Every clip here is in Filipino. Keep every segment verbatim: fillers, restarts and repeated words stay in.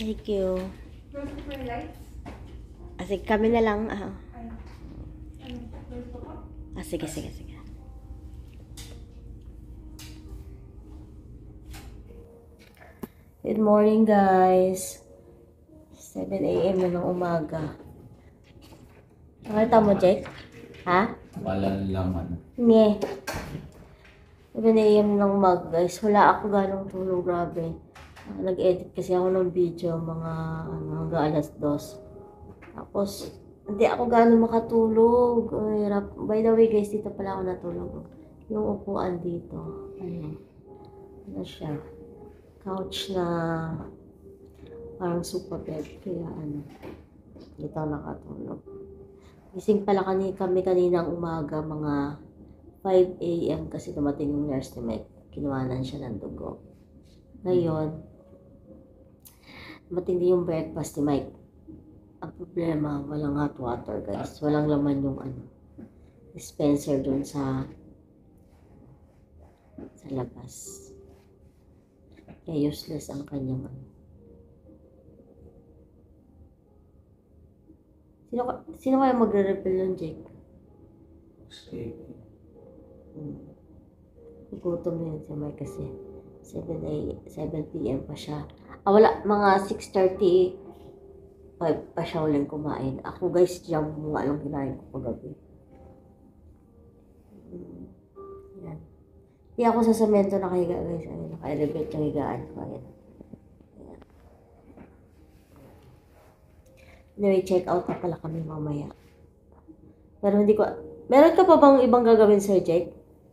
Thank you. Rose for lights? Ah, sige, kami na lang. Ah, Ano? Ano? Rose po? ah sige, sige, sige. Good morning, guys. seven A M na ng umaga. Nakita mo, Jake? Ha? Walang laman. Nye. seven A M na ng umaga, guys. Wala ako ganong tulog, grabe. Uh, Nag-edit kasi ako ng video mga ano, hanggang alas dos. Tapos, hindi ako gano'ng makatulog. Ay, hirap. By the way, guys, dito pala ako natulog. Yung upuan dito. Ano? Ano siya? Couch na parang super bed. Kaya ano, dito ako nakatulog. Gising pala kani, kami kaninang umaga, mga five A M kasi dumating yung nurse ni Mike. Kinuhanan siya ng dugo. Ngayon, dumating din yung breakfast ni Mike. Ang problema, walang hot water, guys. Walang laman yung ano, dispenser dun sa sa labas. Kaya useless ang kanyang ano. Sino, sino kaya magre-refill nun, Jake? Hmm. Gutom na yun si Mike kasi seven P M pa siya. Ah, wala, mga six thirty five pa siya uling kumain. Ako, guys, jam mo nga lang kinain ko paggabi. Hmm. Yan. Hindi ako sa semento nakahiga, guys. Ayun, naka-elevate yung higaan ko. Ayan. Ayan. Anyway, check out na pala kami mamaya. Pero hindi ko... Meron ka pa bang ibang gagawin sa'yo, Jake?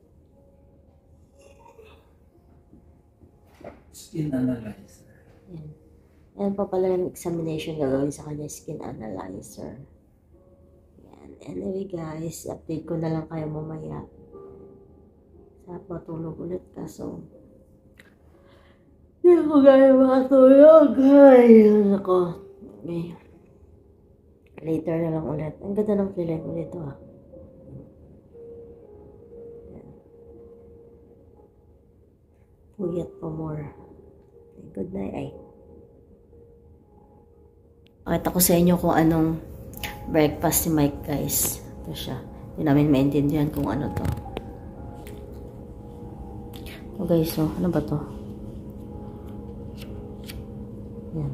Skin analyzer. Ayan. Ayan pa pala yung examination gagawin sa kanya, skin analyzer. Ayan. Anyway, guys, update ko na lang kayo mamaya. Sarap matulog ulit kaso hindi ako gaya makatulog. Ay, ako. Okay. Later na lang ulit. Ang ganda ng kilay ko dito ah. Puyat pa more. Good night ay. Pakita ko sa inyo kung anong breakfast ni Mike, guys. Ito siya. Hindi namin maintindihan kung ano to. Oh guys, oh, ano ba to? Yan.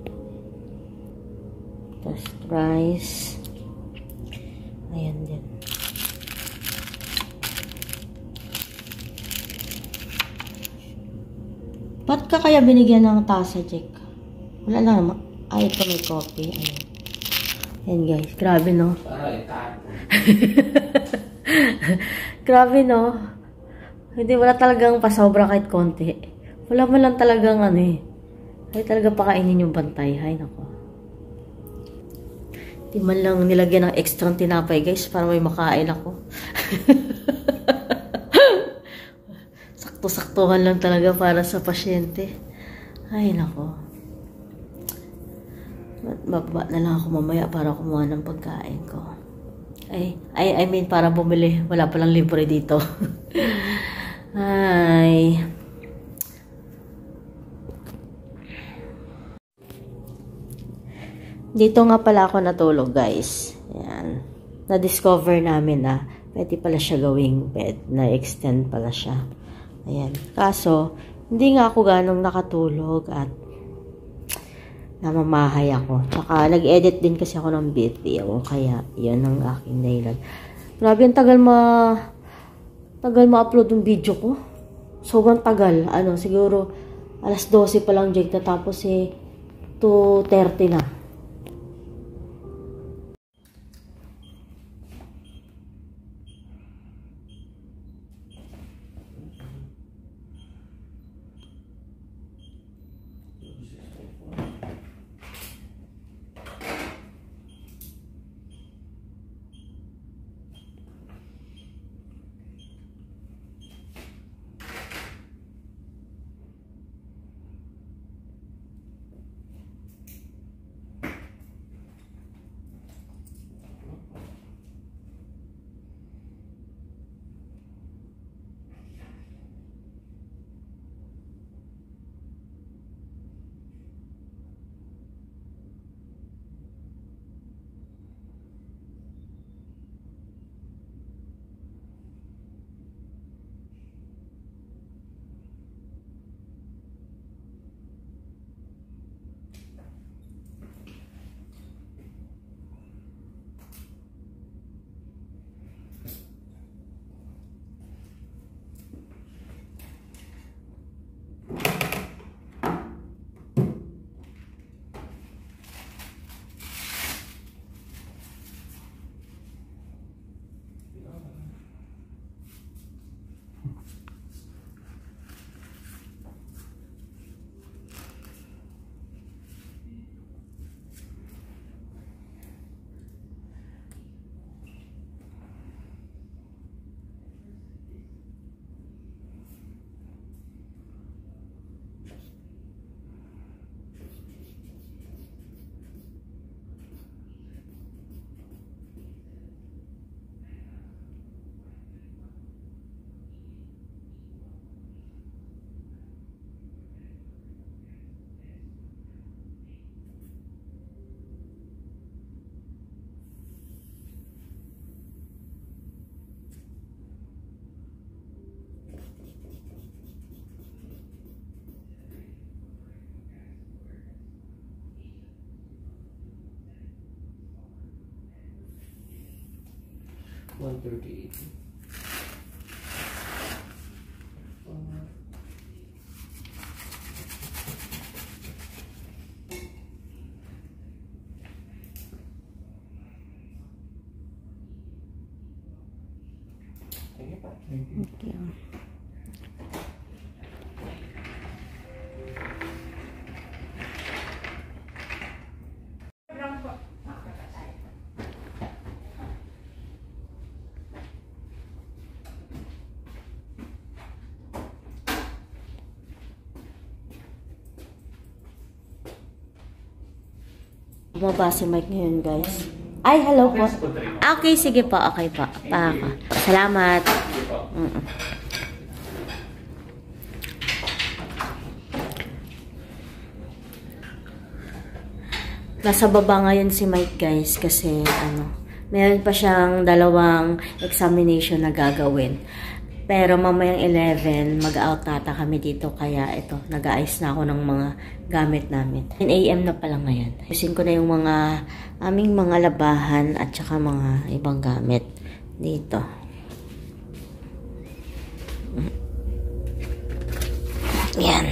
Tapos rice. Ayan din. Ba't ka kaya binigyan ng tasa, Jake? Wala lang naman. Ay, ito may coffee. Ayan. Ayan guys, grabe no? Grabe no? Hindi, wala talagang pasobra kahit konti. Wala man lang talagang ano eh. Ay talaga pakainin yung bantay. Hay nako. Di man lang nilagyan ng extra tinapay, guys, para may makain ako. Sakto-saktuhan lang talaga para sa pasyente. Ay nako. Bababa na lang ako mamaya para kumuha ng pagkain ko. Ay, I, I mean para bumili. Wala palang libre dito. Hi. Dito nga pala ako natulog, guys. Ayan. Na-discover namin na pwede pala siya gawing bed. Na-extend pala siya. Ayan. Kaso, hindi nga ako ganong nakatulog at namamahay ako. Tsaka, nag-edit din kasi ako ng video. Kaya, yun ang aking dahilan. Grabe, ang tagal ma... Tagal ma-upload yung video ko. Sobrang tagal. Ano, siguro alas dose pa lang, Jake, tapos eh two thirty na. one thirty-eight. Sige pa. Thank you. Thank you. Lang po. Bumaba si Mike ngayon, guys. Ay, hello po. Ah, okay, sige po. Okay po. Pa ako. Salamat. Mm -mm. Nasa baba ngayon si Mike, guys, kasi ano, meron pa siyang dalawang examination na gagawin. Pero mamayang eleven, mag-out tata kami dito. Kaya ito, nag-aayos na ako ng mga gamit namin. ten A M na pala ngayon. Ayusin ko na yung mga aming mga labahan at saka mga ibang gamit dito. Yan.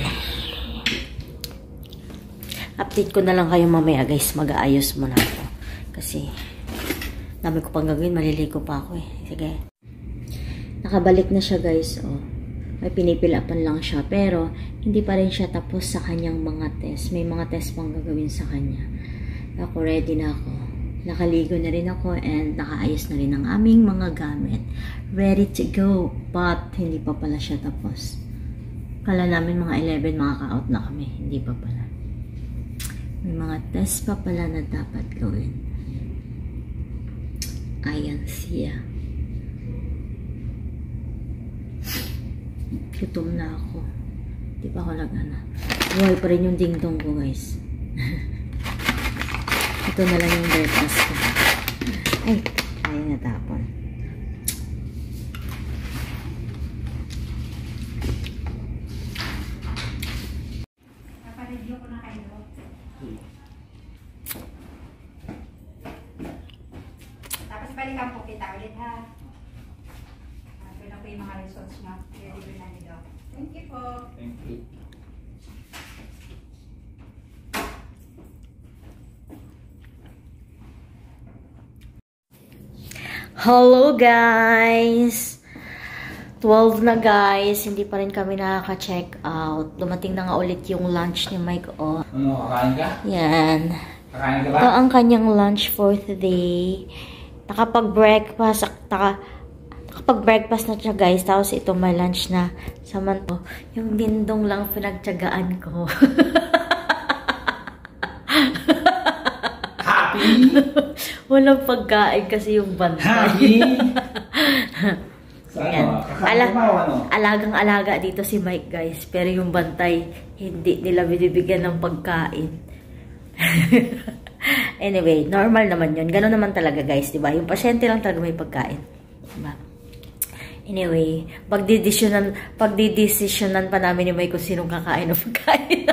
Update ko na lang kayo mamaya, guys. Mag-aayos muna ako. Kasi dami ko pang gagawin. Maliligo pa ako eh. Sige. Nakabalik na siya, guys. Oh. May pinipilapan lang siya. Pero, hindi pa rin siya tapos sa kanyang mga test. May mga test pang gagawin sa kanya. Ako, ready na ako. Nakaligo na rin ako and nakaayos na rin ang aming mga gamit. Ready to go. But, hindi pa pala siya tapos. Kala namin mga eleven makaka-out na kami. Hindi pa pala. May mga test pa pala na dapat gawin. Ayan siya. Gutom na ako. Di pa ako nag-ana. Buhay pa rin yung ding-dong ko, guys. Ito na lang yung breakfast ko. Ay, ayaw natapon. Napareview ko na kayo. Tapos balikan po kita ulit, ha? Ito na po yung mga results na i-review na nito. Thank you po. Thank you. Hello, guys! twelve na, guys. Hindi pa rin kami nakaka-check out. Dumating na nga ulit yung lunch ni Mike. Oh. Ano, kakain ka? Yan. Kakain ka ba? Ito ang kanyang lunch for today. Nakapag-breakfast. Naka, nakapag-breakfast na siya, guys. Tapos ito may lunch na. Samanto, yung dindong lang pinagtyagaan ko. Happy! Walang pagkain kasi yung bantay. Happy! So, Yan. ano, kakain Ala, ka ba o ano? alagang-alaga dito si Mike, guys. Pero yung bantay, hindi nila binibigyan ng pagkain. Anyway, normal naman yun. Ganun naman talaga, guys, diba? Yung pasyente lang talaga may pagkain. Diba? Anyway, pagdidesisyonan, pagdidesisyonan pa namin ni Mike kung sinong kakain o pagkain.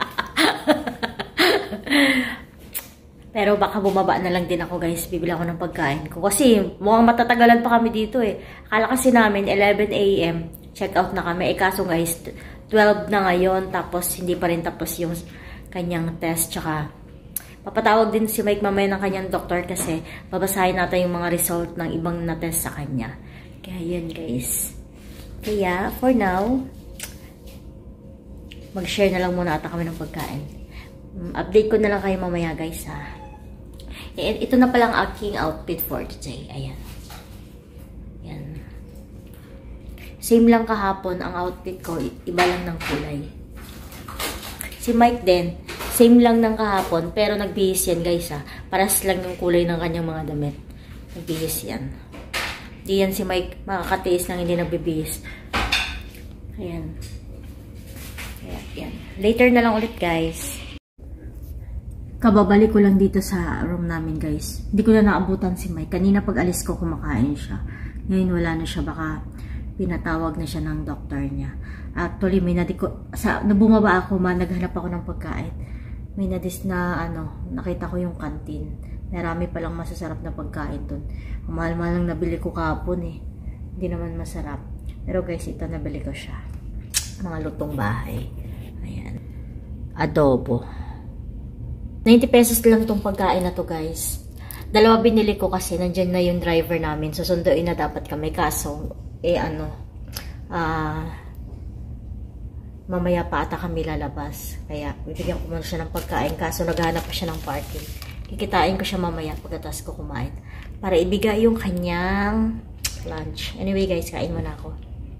Pero baka bumaba na lang din ako, guys. Bibili ako ng pagkain ko. Kasi mukhang matatagalan pa kami dito eh. Akala kasi namin eleven A M check out na kami. Eh kaso, guys, twelve na ngayon. Tapos hindi pa rin tapos yung kanyang test. Tsaka papatawag din si Mike mamaya ng kanyang doktor kasi babasahin natin yung mga result ng ibang na-test sa kanya. Kaya yun, guys. Kaya, for now, mag-share na lang muna ata kami ng pagkain. Um, update ko na lang kayo mamaya, guys, ha. E, ito na palang aking outfit for today. Ayan. Ayan. Same lang kahapon ang outfit ko. Iba lang ng kulay. Si Mike din, same lang ng kahapon, pero nagbihis yan, guys, ha. Paras lang yung kulay ng kanyang mga damit. Nagbihis yan. Di yan si Mike makakatiis nang hindi nagbibihis. Ayan. Ayan, ayan. Later na lang ulit, guys. Kababalik ko lang dito sa room namin, guys. Hindi ko na naabutan si Mike. Kanina pag alis ko, kumakain siya. Ngayon wala na siya. Baka pinatawag na siya ng doktor niya. Actually, may nadiko, sa, nabumaba ako, ma, naghanap ako ng pagkain. May nadis na, ano, nakita ko yung canteen. Marami palang masasarap na pagkain dun. Ang mahal-mahal lang nabili ko kahapon eh. Hindi naman masarap. Pero guys, ito nabili ko siya. Mga lutong bahay. Ayan. Adobo. ninety pesos lang tong pagkain na to guys. Dalawa binili ko kasi nandyan na yung driver namin. Susunduin na dapat kami. Kaso, eh ano, ah, mamaya pa ata kami lalabas. Kaya, bibigyan ko muna siya ng pagkain. Kaso, naghanap pa siya ng parking. Kikitain ko siya mamaya pagkatas ko kumain. Para ibigay yung kanyang lunch. Anyway guys, kain muna ako.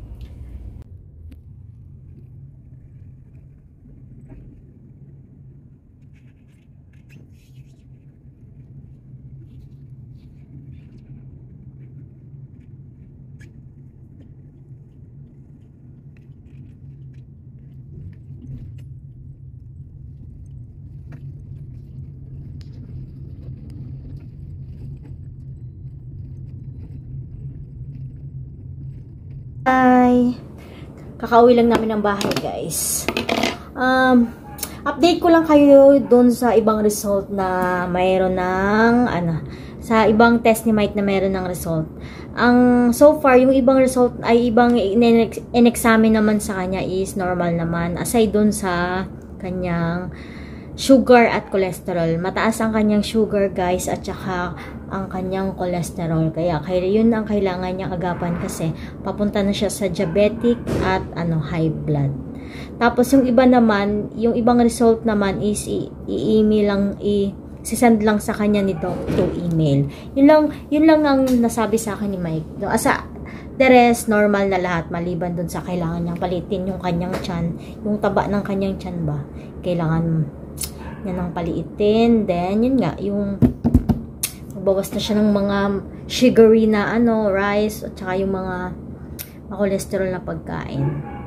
Hi! Kakauwi lang namin ng bahay, guys. Um, update ko lang kayo doon sa ibang result na mayroon ng, ano, sa ibang test ni Mike na mayroon ng result. Ang, so far, yung ibang result ay ibang in-examine naman sa kanya is normal naman. Aside doon sa kanyang sugar at cholesterol. Mataas ang kanyang sugar, guys, at saka ang kanyang cholesterol. Kaya, kaya yun ang kailangan niyang agapan kasi papunta na siya sa diabetic at ano, high blood. Tapos, yung iba naman, yung ibang result naman is i-email lang, i-send lang sa kanya nito to email. Yun lang, yun lang ang nasabi sa akin ni Mike. Asa, the rest, normal na lahat, maliban dun sa kailangan niyang palitin yung kanyang tiyan, yung taba ng kanyang tiyan ba. Kailangan yan ang paliitin. Then, yun nga, yung magbawas na siya ng mga sugary na ano, rice, at saka yung mga cholesterol na pagkain.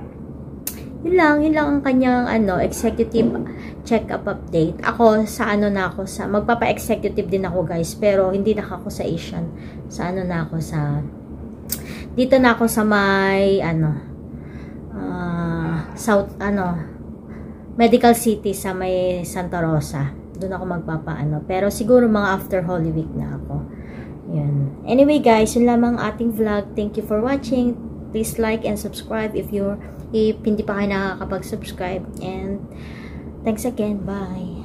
Yun lang, yun lang ang kanyang ano, executive check-up update. Ako, sa ano na ako, sa, magpapa-executive din ako guys, pero hindi na ako sa Asian. Sa ano na ako, sa, dito na ako sa may, ano, uh, South, ano, Medical City sa may Santa Rosa. Doon ako magpapaano. Pero siguro mga after Holy Week na ako. Yan. Anyway guys, yun lamang ating vlog. Thank you for watching. Please like and subscribe if you're if hindi pa kayo nakakapag-subscribe. And thanks again. Bye.